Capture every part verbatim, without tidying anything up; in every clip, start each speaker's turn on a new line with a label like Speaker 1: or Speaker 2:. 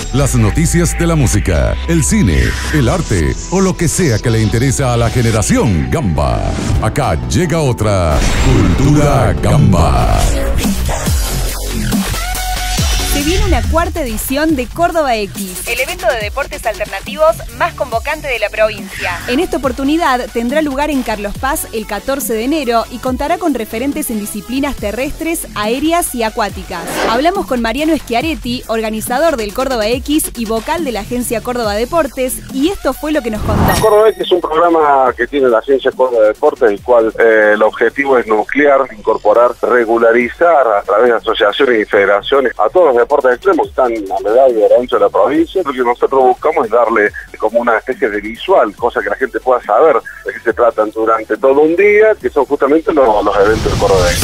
Speaker 1: Las noticias de la música, el cine, el arte o lo que sea que le interesa a la generación Gamba. Acá llega otra Cultura Gamba.
Speaker 2: Se viene una cuarta edición de Córdoba X, el evento de deportes alternativos más convocante de la provincia. En esta oportunidad tendrá lugar en Carlos Paz el catorce de enero y contará con referentes en disciplinas terrestres, aéreas y acuáticas. Hablamos con Mariano Schiaretti, organizador del Córdoba X y vocal de la agencia Córdoba Deportes, y esto fue lo que nos contó.
Speaker 3: Córdoba X es un programa que tiene la agencia Córdoba Deportes, el cual eh, el objetivo es nuclear, incorporar, regularizar a través de asociaciones y federaciones a todos los deportes extremos que están a la edad y ancho de la provincia. Lo que nosotros buscamos es darle como una especie de visual, cosa que la gente pueda saber de qué se tratan durante todo un día, que son justamente los, los eventos de Córdoba X.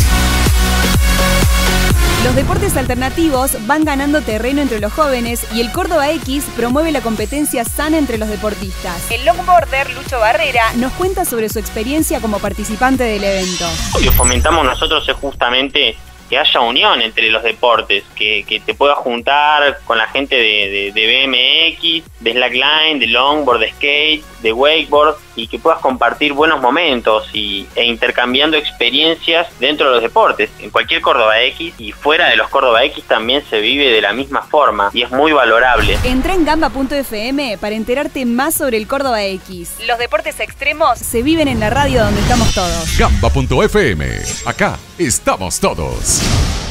Speaker 2: Los deportes alternativos van ganando terreno entre los jóvenes y el Córdoba X promueve la competencia sana entre los deportistas. El longboarder Lucho Barrera nos cuenta sobre su experiencia como participante del evento.
Speaker 4: Lo que fomentamos nosotros es justamente que haya unión entre los deportes, que, que te puedas juntar con la gente de, de, de B M X, de slackline, de longboard, de skate, de wakeboard, y que puedas compartir buenos momentos y, e intercambiando experiencias dentro de los deportes. En cualquier Córdoba X y fuera de los Córdoba X también se vive de la misma forma y es muy valorable.
Speaker 2: Entra en gamba punto f m para enterarte más sobre el Córdoba X. Los deportes extremos se viven en la radio donde estamos todos.
Speaker 1: Gamba punto f m. Acá estamos todos.